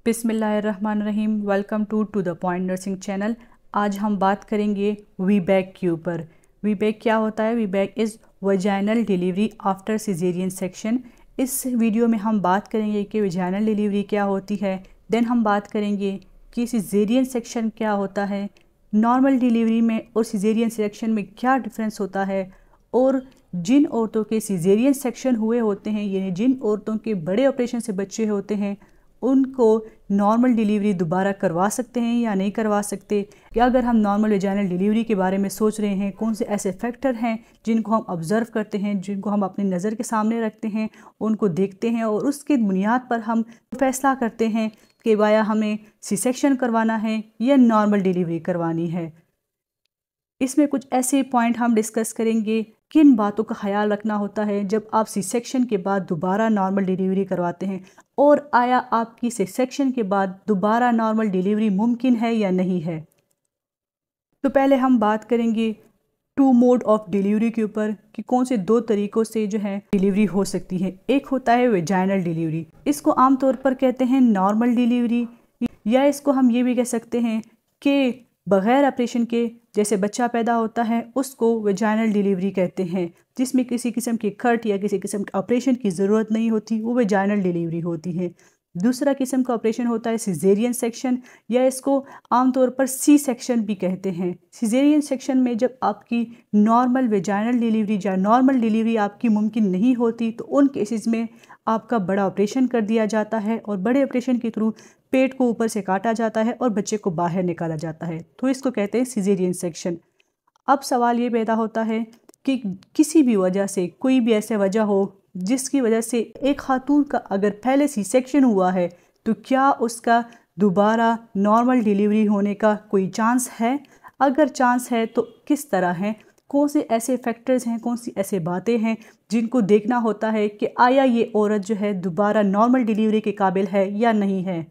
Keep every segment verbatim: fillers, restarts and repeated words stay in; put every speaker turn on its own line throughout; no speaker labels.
बिस्मिल्लाहिर्रहमानिर्रहीम। Welcome to to the point nursing channel. आज हम बात करेंगे वी बैक के ऊपर। वी बैक क्या होता है? VBAC is vaginal delivery after caesarean section. इस वीडियो में हम बात करेंगे कि वजाइनल डिलीवरी क्या होती है। देन हम बात करेंगे कि सिजेरियन सेक्शन क्या होता है, नॉर्मल डिलीवरी में और सिजेरियन सेक्शन में क्या डिफरेंस होता है, और जिन औरतों के सिजेरियन सेक्शन हुए होते हैं, यानी जिन औरतों के बड़े ऑपरेशन से बच्चे होते हैं, उनको नॉर्मल डिलीवरी दोबारा करवा सकते हैं या नहीं करवा सकते। क्या अगर हम नॉर्मल वेजाइनल डिलीवरी के बारे में सोच रहे हैं, कौन से ऐसे फैक्टर हैं जिनको हम ऑब्ज़र्व करते हैं, जिनको हम अपनी नज़र के सामने रखते हैं, उनको देखते हैं और उसकी बुनियाद पर हम फैसला करते हैं कि वाया हमें सी सेक्शन करवाना है या नॉर्मल डिलीवरी करवानी है। इसमें कुछ ऐसे पॉइंट हम डिस्कस करेंगे, किन बातों का ख्याल रखना होता है जब आप सी सेक्शन के बाद दोबारा नॉर्मल डिलीवरी करवाते हैं, और आया आपकी सी सेक्शन के बाद दोबारा नॉर्मल डिलीवरी मुमकिन है या नहीं है। तो पहले हम बात करेंगे टू मोड ऑफ डिलीवरी के ऊपर कि कौन से दो तरीक़ों से जो है डिलीवरी हो सकती है। एक होता है वेजाइनल डिलीवरी, इसको आमतौर पर कहते हैं नॉर्मल डिलीवरी, या इसको हम ये भी कह सकते हैं कि बग़ैर ऑपरेशन के जैसे बच्चा पैदा होता है उसको वेजाइनल डिलीवरी कहते हैं, जिसमें किसी किस्म की कट या किसी किस्म के ऑपरेशन की ज़रूरत नहीं होती, वो वेजाइनल डिलीवरी होती है। दूसरा किस्म का ऑपरेशन होता है सिजेरियन सेक्शन, या इसको आमतौर पर सी सेक्शन भी कहते हैं। सिजेरियन सेक्शन में जब आपकी नॉर्मल वेजाइनल डिलीवरी या नॉर्मल डिलीवरी आपकी मुमकिन नहीं होती, तो उन केसेस में आपका बड़ा ऑपरेशन कर दिया जाता है और बड़े ऑपरेशन के थ्रू पेट को ऊपर से काटा जाता है और बच्चे को बाहर निकाला जाता है, तो इसको कहते हैं सिजेरियन सेक्शन। अब सवाल ये पैदा होता है कि किसी भी वजह से, कोई भी ऐसे वजह हो जिसकी वजह से एक खातून का अगर पहले सी सेक्शन हुआ है, तो क्या उसका दोबारा नॉर्मल डिलीवरी होने का कोई चांस है? अगर चांस है तो किस तरह है, कौन से ऐसे फैक्टर्स हैं, कौन सी ऐसे बातें हैं जिनको देखना होता है कि आया ये औरत जो है दोबारा नॉर्मल डिलीवरी के काबिल है या नहीं है।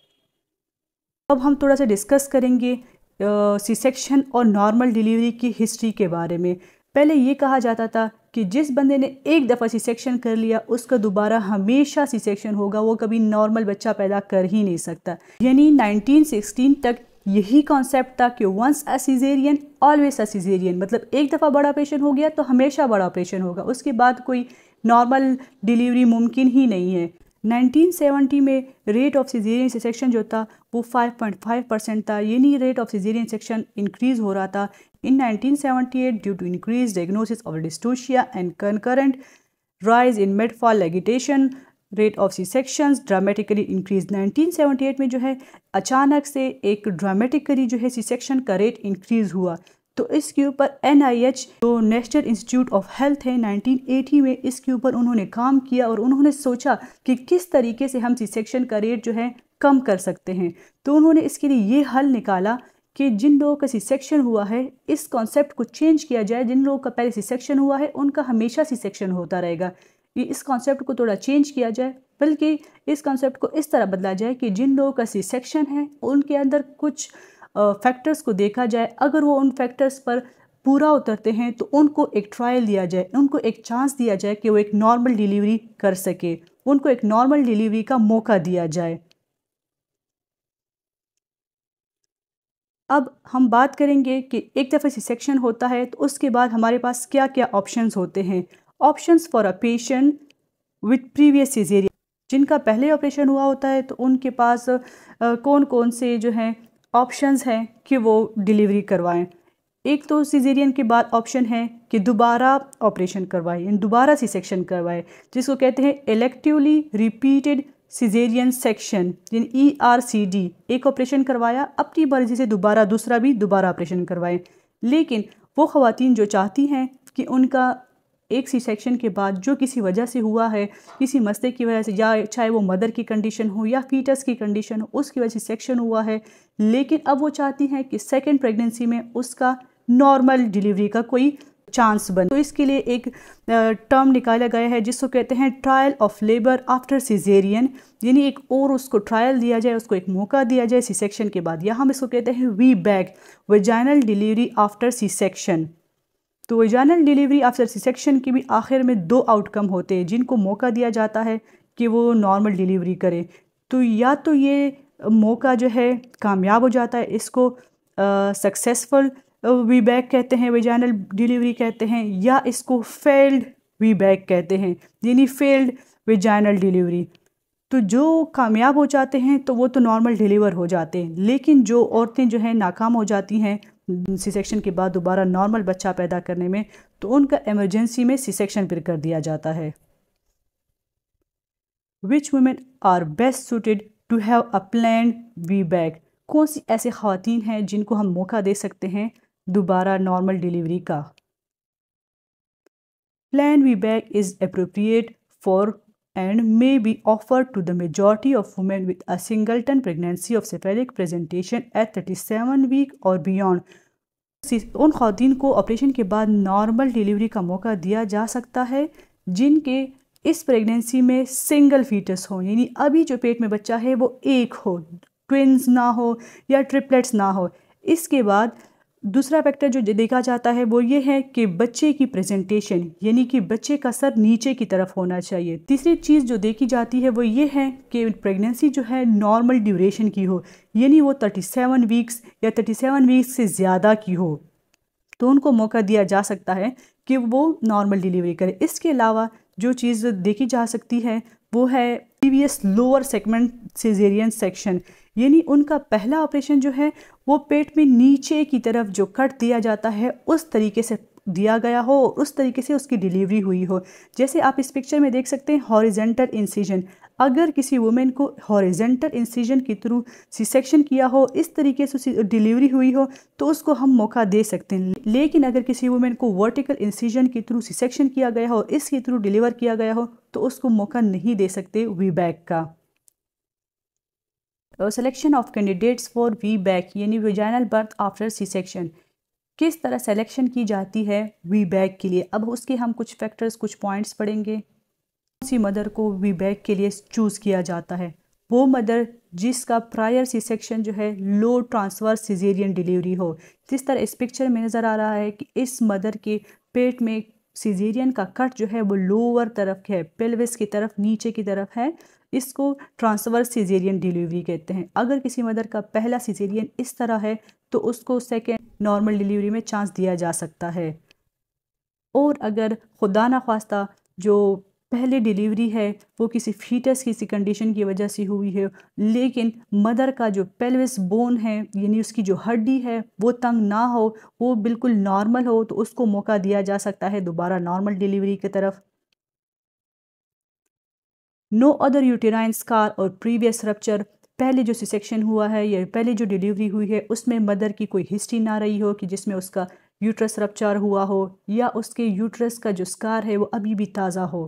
अब हम थोड़ा सा डिस्कस करेंगे सी सेक्शन और नॉर्मल डिलीवरी की हिस्ट्री के बारे में। पहले ये कहा जाता था कि जिस बंदे ने एक दफ़ा सी सेक्शन कर लिया उसका दोबारा हमेशा सी सेक्शन होगा, वो कभी नॉर्मल बच्चा पैदा कर ही नहीं सकता। यानी नाइनटीन सिक्सटीन तक यही कॉन्सेप्ट था कि once a caesarean always a caesarean, मतलब एक दफ़ा बड़ा ऑपरेशन हो गया तो हमेशा बड़ा ऑपरेशन होगा, उसके बाद कोई नॉर्मल डिलीवरी मुमकिन ही नहीं है। नाइनटीन सेवेंटी में रेट ऑफ सिजेरियन सेक्शन जो था वो फाइव पॉइंट फाइव परसेंट था, यानी rate of caesarean section increase हो रहा था। In nineteen seventy eight due to increase diagnosis of dystocia and concurrent rise in mid fall agitation, rate of C sections dramatically increase. Nineteen seventy eight में जो है अचानक से एक dramatically जो है सी सेक्शन का रेट इंक्रीज़ हुआ, तो इसके ऊपर एन आई एच जो नेशनल इंस्टीट्यूट ऑफ हेल्थ है नाइनटीन एटी में, इसके ऊपर उन्होंने काम किया और उन्होंने सोचा कि किस तरीके से हम सी सेक्शन का रेट जो है कम कर सकते हैं। तो उन्होंने इसके लिए ये हल निकाला कि जिन लोगों का सी सेक्शन हुआ है इस कॉन्सेप्ट को चेंज किया जाए, जिन लोगों का पहले सी सेक्शन हुआ है उनका हमेशा सी सेक्शन होता रहेगा। ये इस कॉन्सेप्ट को थोड़ा चेंज किया जाए, बल्कि इस कॉन्सेप्ट को इस तरह बदला जाए कि जिन लोगों का सी सेक्शन है उनके अंदर कुछ फैक्टर्स को देखा जाए, अगर वो उन फैक्टर्स पर पूरा उतरते हैं तो उनको एक ट्रायल दिया जाए, उनको एक चांस दिया जाए कि वो एक नॉर्मल डिलीवरी कर सके, उनको एक नॉर्मल डिलीवरी का मौका दिया जाए। अब हम बात करेंगे कि एक दफ़ा सी सेक्शन होता है तो उसके बाद हमारे पास क्या क्या ऑप्शंस होते हैं। Options for a patient with previous caesarean, जिनका पहले ऑपरेशन हुआ होता है तो उनके पास आ, कौन कौन से जो हैं ऑप्शंस हैं कि वो डिलीवरी करवाएं। एक तो सिजेरियन के बाद ऑप्शन है कि दोबारा ऑपरेशन करवाएं, यानी दोबारा सी सेक्शन करवाएं, जिसको कहते हैं इलेक्टिवली रिपीटेड सिजेरियन सेक्शन, यानी ई आर सी डी। एक ऑपरेशन करवाया, अपनी मर्जी से दोबारा दूसरा भी दोबारा ऑपरेशन करवाएं। लेकिन वो ख़वातीन जो चाहती हैं कि उनका एक सी सेक्शन के बाद जो किसी वजह से हुआ है, किसी मसले की वजह से, या चाहे वो मदर की कंडीशन हो या फीटस की कंडीशन हो, उसकी वजह से सेक्शन हुआ है, लेकिन अब वो चाहती हैं कि सेकंड प्रेगनेंसी में उसका नॉर्मल डिलीवरी का कोई चांस बने, तो इसके लिए एक टर्म निकाला गया है जिसको कहते हैं trial of labour after caesarean, यानी एक और उसको ट्रायल दिया जाए, उसको एक मौका दिया जाए सी सेक्शन के बाद, या हम इसको कहते हैं VBAC, vaginal delivery after C section. तो vaginal delivery after C section के भी आखिर में दो आउटकम होते हैं जिनको मौका दिया जाता है कि वो नॉर्मल डिलीवरी करें। तो या तो ये मौका जो है कामयाब हो जाता है, इसको सक्सेसफुल वी बैक कहते हैं, वेजाइनल डिलीवरी कहते हैं, या इसको फेल्ड वी बैक कहते हैं, यानी फेल्ड वेजाइनल डिलीवरी। तो जो कामयाब हो जाते हैं तो वो तो नॉर्मल डिलीवर हो जाते हैं, लेकिन जो औरतें जो हैं नाकाम हो जाती हैं सी सेक्शन के बाद दोबारा नॉर्मल बच्चा पैदा करने में, तो उनका इमरजेंसी में सी सेक्शन फिर कर दिया जाता है। Which women are best suited to have a planned VBAC? कौन सी ऐसे ख़वातीन हैं जिनको हम मौका दे सकते हैं दोबारा नॉर्मल डिलीवरी का? Planned VBAC is appropriate for and may be offered to the majority of women with a singleton pregnancy of cephalic presentation at thirty-seven week or beyond. उन ख़वातीन को ऑपरेशन के बाद नॉर्मल डिलीवरी का मौका दिया जा सकता है जिनके इस प्रेगनेंसी में सिंगल फीटस हो, यानी अभी जो पेट में बच्चा है वो एक हो, ट्विंस ना हो या ट्रिपलेट्स ना हो। इसके बाद दूसरा फैक्टर जो देखा जाता है वो ये है कि बच्चे की प्रेजेंटेशन, यानी कि बच्चे का सर नीचे की तरफ होना चाहिए। तीसरी चीज़ जो देखी जाती है वो ये है कि प्रेगनेंसी जो है नॉर्मल ड्यूरेशन की हो, यानी वो सैंतीस वीक्स या सैंतीस वीक्स से ज़्यादा की हो, तो उनको मौका दिया जा सकता है कि वो नॉर्मल डिलीवरी करें। इसके अलावा जो चीज़ देखी जा सकती है वो है previous lower segment caesarean section, यानी उनका पहला ऑपरेशन जो है वो पेट में नीचे की तरफ जो कट दिया जाता है उस तरीके से दिया गया हो, उस तरीके से उसकी डिलीवरी हुई हो। जैसे आप इस पिक्चर में देख सकते हैं हॉरिजेंटल इंसिजन, अगर किसी वुमेन को हॉरिजेंटल इंसिजन के थ्रू सी सेक्शन किया हो, इस तरीके से डिलीवरी हुई हो, तो उसको हम मौका दे सकते हैं। लेकिन अगर किसी वुमेन को वर्टिकल इंसिजन के थ्रू सी सेक्शन किया गया हो, इसके थ्रू डिलीवर किया गया हो, तो उसको मौका नहीं दे सकते वी बैक का। Selection of candidates for VBAC यानी vaginal birth after C section, किस तरह सेलेक्शन की जाती है वी बैक के लिए? अब उसके हम कुछ फैक्टर्स, कुछ पॉइंट्स पढ़ेंगे। कौन सी मदर को वी बैक के लिए चूज़ किया जाता है? वो मदर जिसका प्रायर सी सेक्शन जो है लो ट्रांसवर्स सिजेरियन डिलीवरी हो। जिस तरह इस पिक्चर में नज़र आ रहा है कि इस मदर के पेट में सिजेरियन का कट जो है वो लोअर तरफ है, पेल्विस की तरफ, नीचे की तरफ है, इसको ट्रांसवर्स सिजेरियन डिलीवरी कहते हैं। अगर किसी मदर का पहला सिजेरियन इस तरह है तो उसको सेकेंड नॉर्मल डिलीवरी में चांस दिया जा सकता है। और अगर खुदा ना ख्वास्ता जो पहले डिलीवरी है वो किसी फीटस की सी कंडीशन की वजह से हुई है, लेकिन मदर का जो पेल्विस बोन है यानी उसकी जो हड्डी है वो तंग ना हो, वो बिल्कुल नॉर्मल हो, तो उसको मौका दिया जा सकता है दोबारा नॉर्मल डिलीवरी की तरफ। नो अदर यूटेराइन स्कार और प्रीवियस रप्चर, पहले जो सिसेक्शन हुआ है या पहले जो डिलीवरी हुई है उसमें मदर की कोई हिस्ट्री ना रही हो कि जिसमें उसका यूट्रस रप्चर हुआ हो या उसके यूट्रस का जो स्कार है वो अभी भी ताज़ा हो।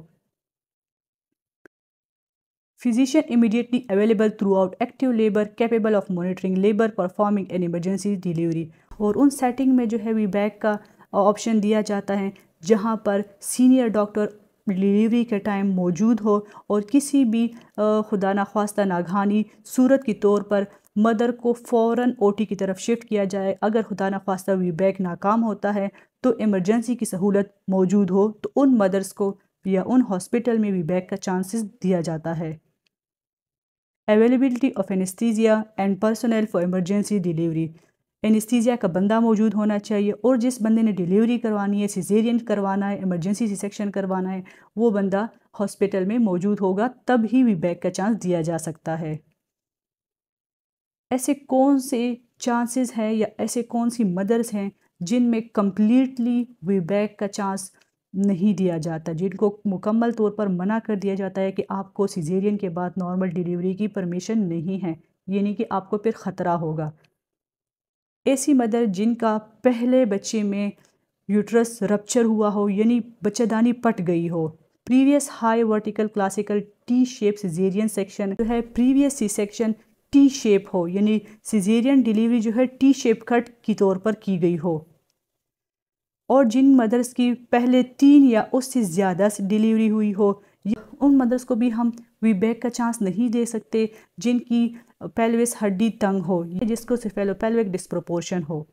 Physician immediately available throughout active labour capable of monitoring labour performing an emergency delivery, और उन सेटिंग में जो है वी बैक का ऑप्शन दिया जाता है जहाँ पर सीनियर डॉक्टर डिलीवरी के टाइम मौजूद हो और किसी भी खुदा ना ख्वास्ता नागहानी सूरत के तौर पर मदर को फ़ौरन ओटी की तरफ शिफ्ट किया जाए। अगर खुदा ना ख्वास्ता वी बैक नाकाम होता है तो इमरजेंसी की सहूलत मौजूद हो तो उन मदर्स को या उन हॉस्पिटल में वी बैक का चांसेस दिया जाता है। Availability of anaesthesia and personal for emergency delivery, anaesthesia का बंदा मौजूद होना चाहिए और जिस बंदे ने डिलीवरी करवानी है, सिजेरियन करवाना है, इमरजेंसी सी सेक्शन करवाना है, वो बंदा हॉस्पिटल में मौजूद होगा, तब ही वी बैक का चांस दिया जा सकता है। ऐसे कौन से चांसेस हैं या ऐसे कौन सी मदर्स हैं जिनमें कम्प्लीटली वी बैक का चांस नहीं दिया जाता, जिनको मुकम्मल तौर पर मना कर दिया जाता है कि आपको सिजेरियन के बाद नॉर्मल डिलीवरी की परमिशन नहीं है, यानी कि आपको फिर ख़तरा होगा? ऐसी मदर जिनका पहले बच्चे में यूट्रस रप्चर हुआ हो यानी बच्चेदानी पट गई हो, previous high vertical classical T shape caesarean section जो है previous C section T shape हो, यानी सिजेरियन डिलीवरी जो है टी शेप कट की तौर पर की गई हो, और जिन मदर्स की पहले तीन या उससे ज़्यादा डिलीवरी हुई हो, उन मदर्स को भी हम वी बैक का चांस नहीं दे सकते जिनकी पेल्विस हड्डी तंग हो या जिसको सेफेलोपेल्विक डिस्प्रोपोर्शन हो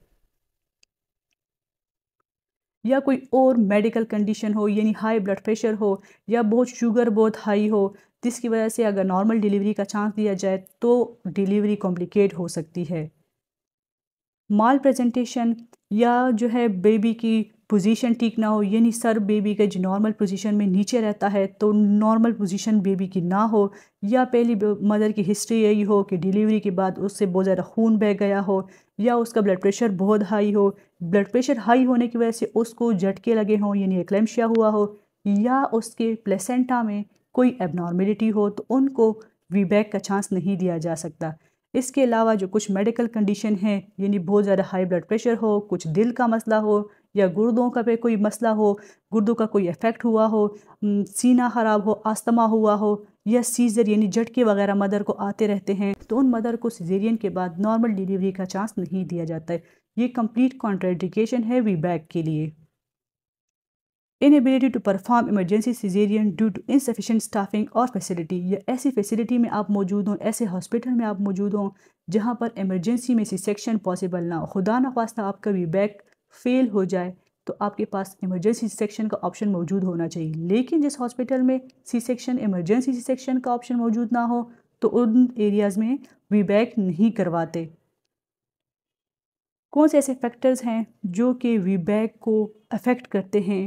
या कोई और मेडिकल कंडीशन हो, यानी हाई ब्लड प्रेशर हो या बहुत शुगर बहुत हाई हो जिसकी वजह से अगर नॉर्मल डिलीवरी का चांस दिया जाए तो डिलीवरी कॉम्प्लिकेट हो सकती है। माल प्रेजेंटेशन या जो है बेबी की पोजीशन ठीक ना हो, यानी सर बेबी का जो नॉर्मल पोजीशन में नीचे रहता है तो नॉर्मल पोजीशन बेबी की ना हो, या पहली मदर की हिस्ट्री यही हो कि डिलीवरी के बाद उससे बहुत ज़्यादा खून बह गया हो, या उसका ब्लड प्रेशर बहुत हाई हो, ब्लड प्रेशर हाई होने की वजह से उसको झटके लगे हों यानी एक्लेम्शिया हुआ हो, या उसके प्लेसेंटा में कोई एबनॉर्मेलिटी हो, तो उनको वीबैक का चांस नहीं दिया जा सकता। इसके अलावा जो कुछ मेडिकल कंडीशन हैं, यानी बहुत ज़्यादा हाई ब्लड प्रेशर हो, कुछ दिल का मसला हो, या गुर्दों का पे कोई मसला हो, गुर्दों का कोई इफ़ेक्ट हुआ हो, सीना ख़राब हो, अस्थमा हुआ हो, या सीज़र यानी झटके वगैरह मदर को आते रहते हैं, तो उन मदर को सिजेरियन के बाद नॉर्मल डिलीवरी का चांस नहीं दिया जाता है। ये कंप्लीट कॉन्ट्राइंडिकेशन है वीबैक के लिए। Inability to perform emergency caesarean due to insufficient staffing और फैसिलिटी, या ऐसी फैसिलिटी में आप मौजूद हों, ऐसे हॉस्पिटल में आप मौजूद हों जहां पर इमरजेंसी में सी सेक्शन पॉसिबल ना हो। खुदा न खास्ता आपका वीबैक फेल हो जाए तो आपके पास इमरजेंसी सी सेक्शन का ऑप्शन मौजूद होना चाहिए। लेकिन जिस हॉस्पिटल में C section emergency C section का ऑप्शन मौजूद ना हो तो उन एरियाज़ में वीबैक नहीं करवाते। कौन से ऐसे फैक्टर्स हैं जो कि वीबैक को अफेक्ट करते हैं?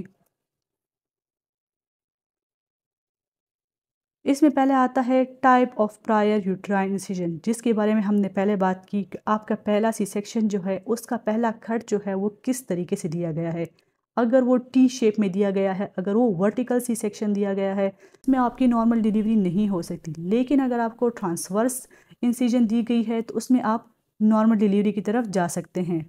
इसमें पहले आता है type of prior uterine incision, जिसके बारे में हमने पहले बात की कि आपका पहला सी सेक्शन जो है उसका पहला कट जो है वो किस तरीके से दिया गया है। अगर वो टी शेप में दिया गया है, अगर वो वर्टिकल सी सेक्शन दिया गया है, इसमें आपकी नॉर्मल डिलीवरी नहीं हो सकती। लेकिन अगर आपको ट्रांसवर्स इंसिजन दी गई है तो उसमें आप नॉर्मल डिलीवरी की तरफ जा सकते हैं।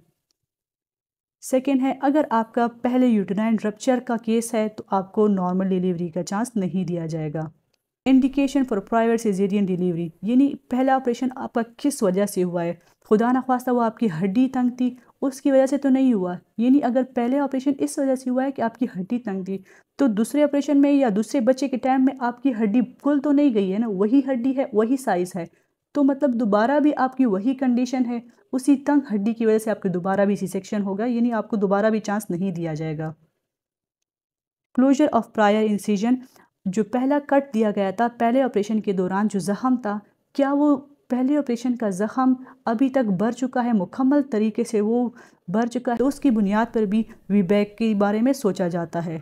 सेकेंड है, अगर आपका पहले यूटेराइन रप्चर का केस है तो आपको नॉर्मल डिलीवरी का चांस नहीं दिया जाएगा। Indication for private caesarean delivery, यानी पहला ऑपरेशन आपका किस वजह से हुआ है। खुदा न खास्ता वो आपकी हड्डी तंग थी, उसकी वजह से तो नहीं हुआ। यानी अगर पहले ऑपरेशन इस वजह से हुआ है कि आपकी हड्डी तंग थी, तो दूसरे ऑपरेशन में या दूसरे बच्चे के टाइम में आपकी हड्डी कुल तो नहीं गई है ना, वही हड्डी है, वही साइज़ है, तो मतलब दोबारा भी आपकी वही कंडीशन है, उसी तंग हड्डी की वजह से आपके दोबारा भी सी सेक्शन होगा, यानी आपको दोबारा भी चांस नहीं दिया जाएगा। क्लोजर ऑफ प्रायर इंसिजन, जो पहला कट दिया गया था पहले ऑपरेशन के दौरान जो ज़ख़म था, क्या वो पहले ऑपरेशन का ज़ख़म अभी तक भर चुका है, मुकम्मल तरीके से वो भर चुका है, तो उसकी बुनियाद पर भी वीबैक के बारे में सोचा जाता है।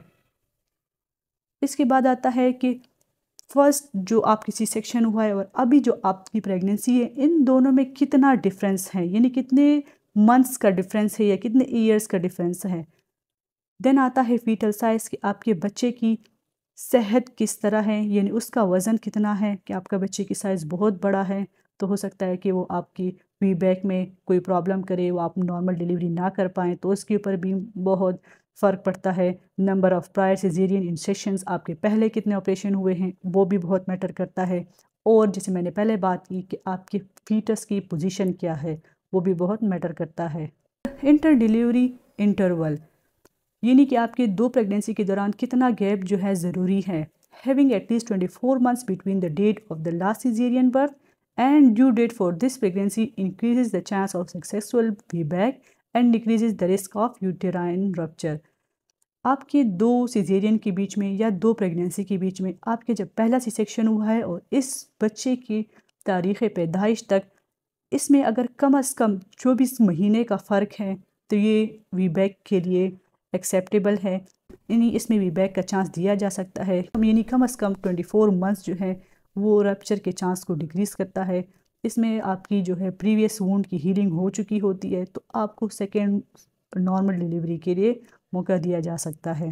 इसके बाद आता है कि फर्स्ट जो आपकी सी सेक्शन हुआ है और अभी जो आपकी प्रेगनेंसी है, इन दोनों में कितना डिफरेंस है, यानी कितने मंथ्स का डिफरेंस है या कितने ईयर्स का डिफरेंस है। देन आता है फीटल साइज़, कि आपके बच्चे की सेहत किस तरह है, यानी उसका वज़न कितना है। कि आपका बच्चे की साइज़ बहुत बड़ा है तो हो सकता है कि वो आपकी वीबैक में कोई प्रॉब्लम करे, वो आप नॉर्मल डिलीवरी ना कर पाएँ, तो उसके ऊपर भी बहुत फ़र्क पड़ता है। Number of prior caesarean incisions, आपके पहले कितने ऑपरेशन हुए हैं, वो भी बहुत मैटर करता है। और जैसे मैंने पहले बात की कि आपके फीटस की पोजीशन क्या है, वो भी बहुत मैटर करता है। इंटर डिलीवरी इंटरवल, यानी कि आपके दो प्रेगनेंसी के दौरान कितना गैप जो है ज़रूरी है। Having at least twenty four months between the date of the last caesarean birth and due date for this pregnancy increases the chance of successful VBAC and decreases the risk of uterine rupture. आपके दो caesarean के बीच में या दो pregnancy के बीच में आपके जब पहला सी सेक्शन हुआ है और इस बच्चे की तारीख़ पैदाइश तक, इसमें अगर कम अज़ कम चौबीस महीने का फ़र्क है तो ये वीबैक के लिए एक्सेप्टेबल है, यानी इसमें वीबैक का चांस दिया जा सकता है। यानी कम अज़ कम ट्वेंटी फोर मंथ्स जो है वो रप्चर के चांस को डिक्रीज़ करता है। इसमें आपकी जो है प्रीवियस वुंड की हीलिंग हो चुकी होती है, तो आपको सेकेंड नॉर्मल डिलीवरी के लिए मौका दिया जा सकता है।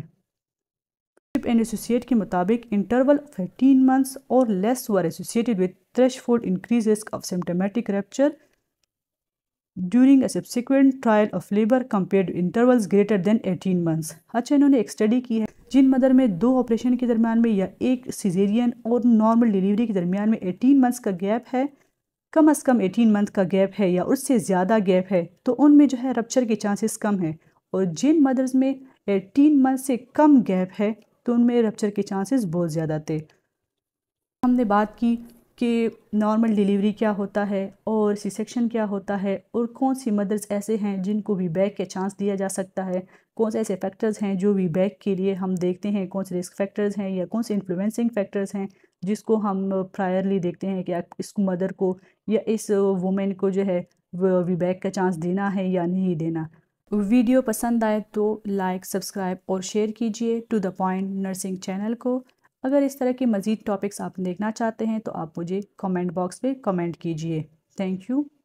एंड एसोसिएट के मुताबिक इंटरवल ऑफ एटीन मंथ्स और less were associated with threefold increase risk of symptomatic rupture during a subsequent trial of labour compared intervals greater than eighteen months. अच्छा, इन्होंने एक स्टडी की है जिन मदर में दो ऑपरेशन के दरमियान में या एक सिजेरियन और नॉर्मल डिलीवरी के दरमियान में एटीन मंथ्स का गैप है, कम अज़ कम एटीन मंथ का गैप है या उससे ज़्यादा गैप है, तो उनमें जो है रप्चर के चांसेस कम हैं। और जिन मदर्स में एटीन मंथ से कम गैप है तो उनमें रप्चर के चांसेस बहुत ज़्यादा थे। हमने बात की कि नॉर्मल डिलीवरी क्या होता है और सी सेक्शन क्या होता है और कौन सी मदर्स ऐसे हैं जिनको वीबैक के चांस दिया जा सकता है। कौन से ऐसे फैक्टर्स हैं जो वी बैक के लिए हम देखते हैं, कौन से रिस्क फैक्टर्स हैं या कौन से इन्फ्लुएंसिंग फैक्टर्स हैं जिसको हम प्रायरली देखते हैं कि इस मदर को या इस वुमेन को जो है वी बैक का चांस देना है या नहीं देना। वीडियो पसंद आए तो लाइक, सब्सक्राइब और शेयर कीजिए to the point nursing channel को। अगर इस तरह के मज़ीद टॉपिक्स आप देखना चाहते हैं तो आप मुझे कमेंट बॉक्स पे कमेंट कीजिए। Thank you.